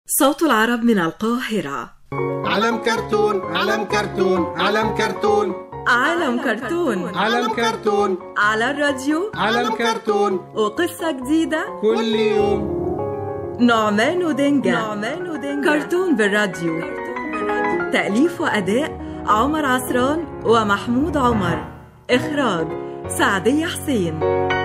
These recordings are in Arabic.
صوت العرب من القاهرة. علم كرتون علم كرتون علم كرتون عالم كرتون علم كرتون على الراديو. علم كرتون وقصة جديدة كل يوم. نعمان ودنجا كرتون بالراديو. تأليف وأداء عمر عصران ومحمود عمر. إخراج سعدية حسين.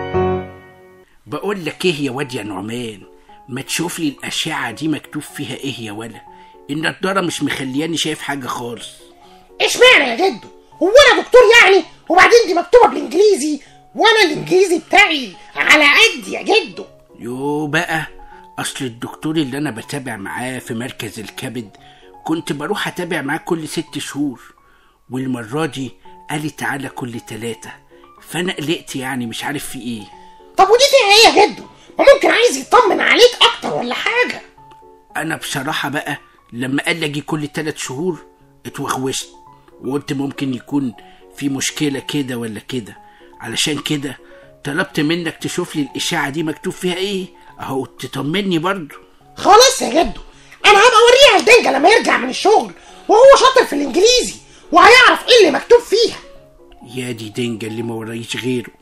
بقول لك ايه يا واد يا نعمان، ما تشوف لي الأشعة دي مكتوب فيها ايه يا ولا؟ النضارة مش مخلياني شايف حاجة خالص. اشمعنى يا جدو؟ هو انا دكتور يعني؟ وبعدين دي مكتوبة بالانجليزي وانا الانجليزي بتاعي على قد يا جدو. يو بقى، اصل الدكتور اللي انا بتابع معاه في مركز الكبد كنت بروح اتابع معاه كل 6 شهور، والمرة دي قالي تعالى كل 3، فانا قلقت يعني مش عارف في ايه. طب ودي فيها ايه يا جدو؟ ما ممكن عايز يطمن عليك اكتر ولا حاجة. انا بصراحة بقى لما قال اجي كل 3 شهور اتوغوشت وقلت ممكن يكون في مشكلة كده ولا كده، علشان كده طلبت منك تشوف لي الاشاعة دي مكتوب فيها ايه اهو تطمني برضو. خلاص يا جدو، انا هبقى اوريها لدنجا لما يرجع من الشغل وهو شاطر في الانجليزي وهيعرف ايه اللي مكتوب فيها. يا دي دنجا اللي ما ورايش غيره.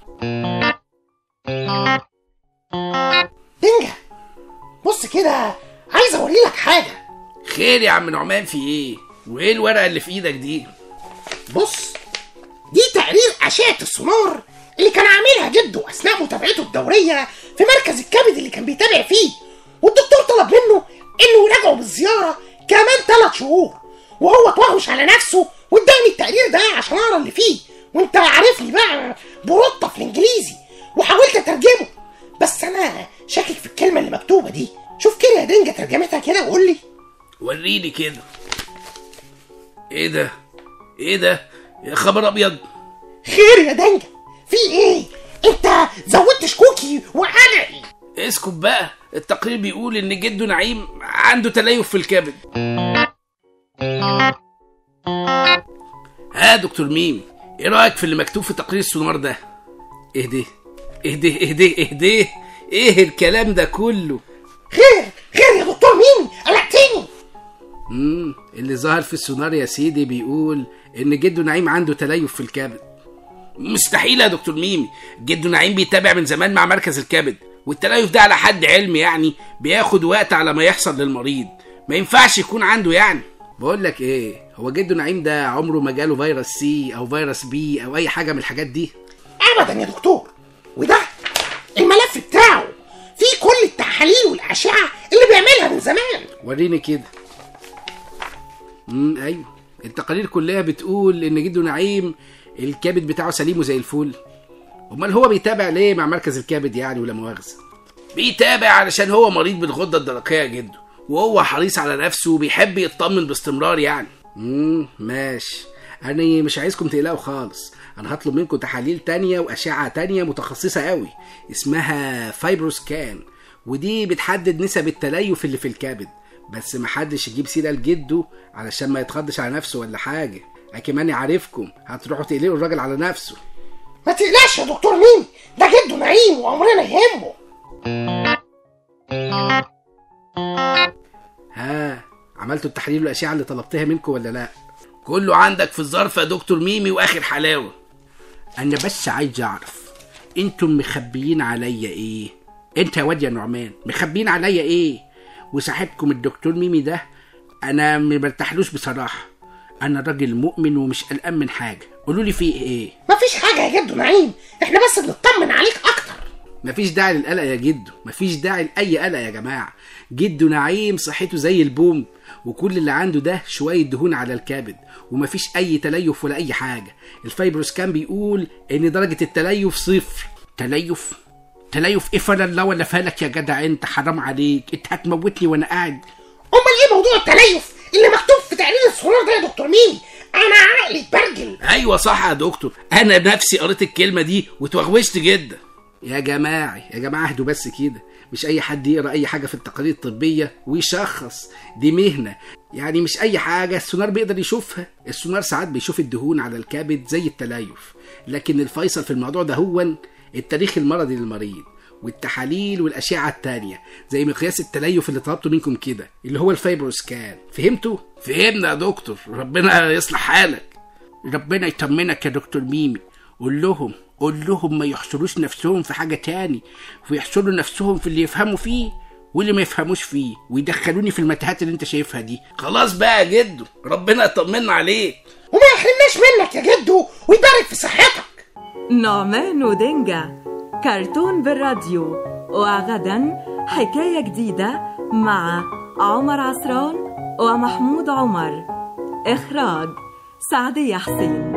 دنجا بص كده، عايز اوري لك حاجة. خير يا عم نعمان، في ايه؟ وايه الورقة اللي في ايدك دي؟ بص، دي تقرير أشعة السونار اللي كان عاملها جده أثناء متابعته الدورية في مركز الكبد اللي كان بيتابع فيه، والدكتور طلب منه إنه يراجعه بالزيارة كمان 3 شهور، وهو اتوهش على نفسه واداني التقرير ده عشان أقرا اللي فيه، وأنت عارفني بقى بروطة في الإنجليزي وحاولت أترجمه، بس أنا شاكك في الكلمة اللي مكتوبة دي. شوف كده يا دنجا ترجمتها كده وقول لي. وريني كده. ايه ده؟ ايه ده؟ يا خبر ابيض. خير يا دنجا، في ايه؟ انت زودت شكوكي وقلقي. اسكت بقى، التقرير بيقول ان جده نعيم عنده تليف في الكبد. ها دكتور ميمي، ايه رايك في اللي مكتوب في تقرير السونار ده؟ اهدي اهدي اهدي اهدي، ايه الكلام ده كله؟ خير يا دكتور ميمي، قلقتني. اللي ظهر في السونار يا سيدي بيقول ان جده نعيم عنده تليف في الكبد. مستحيل يا دكتور ميمي، جده نعيم بيتابع من زمان مع مركز الكبد، والتليف ده على حد علمي يعني بياخد وقت على ما يحصل للمريض، ما ينفعش يكون عنده يعني. بقول لك ايه، هو جده نعيم ده عمره ما جاله فيروس سي او فيروس بي او اي حاجه من الحاجات دي؟ ابدا يا دكتور، وده الملف بتاعه فيه كل التحاليل والاشعه اللي بيعملها من زمان. وريني كده. ايوه، التقارير كلها بتقول ان جده نعيم الكبد بتاعه سليم وزي الفل. امال هو بيتابع ليه مع مركز الكبد يعني ولا مؤاخذه؟ بيتابع علشان هو مريض بالغده الدرقيه يا جده، وهو حريص على نفسه وبيحب يطمن باستمرار يعني. ماشي، انا مش عايزكم تقلقوا خالص، انا هطلب منكم تحاليل تانية واشعه تانية متخصصه قوي اسمها فايبروسكان، ودي بتحدد نسب التليف اللي في الكبد، بس محدش يجيب سيره لجده علشان ما يتخضش على نفسه ولا حاجه، اكماني عارفكم هتروحوا تقلقوا الراجل على نفسه. ما تقلقش يا دكتور ميمي، ده جده نعيم وعمرنا يهمه. ها، عملتوا التحاليل والاشعه اللي طلبتها منكم ولا لا؟ كله عندك في الظرف يا دكتور ميمي واخر حلاوه. انا بس عايز اعرف انتم مخبيين عليا ايه؟ انت يا واد يا نعمان مخبيين عليا ايه؟ وصاحبكم الدكتور ميمي ده انا ما برتاحلوش بصراحه، انا راجل مؤمن ومش قلقان من حاجه، قولوا لي فيه ايه؟ مفيش حاجه يا جدو نعيم، احنا بس بنطمن عليك اكتر. مفيش داعي للقلق يا جدو، مفيش داعي لاي قلق يا جماعه. جدو نعيم صحته زي البوم، وكل اللي عنده ده شويه دهون على الكبد، ومفيش اي تليف ولا اي حاجه. الفايبروسكان بيقول ان درجه التليف 0. تليف ايه فلا الله ولا فالك يا جدع، انت حرام عليك، انت هتموتني وانا قاعد. امال ايه موضوع التليف اللي مكتوب في تقرير السونار ده يا دكتور ميمي؟ انا عقلي اتبرجل. ايوه صح يا دكتور، انا نفسي قريت الكلمه دي وتوغوشت جدا. يا جماعه اهدوا بس كده، مش اي حد يقرا اي حاجه في التقارير الطبيه ويشخص، دي مهنه يعني مش اي حاجه السونار بيقدر يشوفها. السونار ساعات بيشوف الدهون على الكبد زي التليف، لكن الفيصل في الموضوع ده هو التاريخ المرضي للمريض، والتحاليل والأشعة التانية زي مقياس التليف اللي طلبته منكم كده، اللي هو الفايبروسكان. فهمتوا؟ فهمنا يا دكتور، ربنا يصلح حالك. ربنا يطمنك يا دكتور ميمي. قول لهم ما يحصروش نفسهم في حاجة تاني، ويحصروا نفسهم في اللي يفهموا فيه واللي ما يفهموش فيه، ويدخلوني في المتاهات اللي انت شايفها دي. خلاص بقى يا جدو، ربنا يطمنا عليك وما يحرمناش منك يا جدو ويبارك في صحتك. نعمان ودنجا، كرتون بالراديو. وغدا حكاية جديدة مع عمر عصران ومحمود عمر. إخراج سعدية حسين.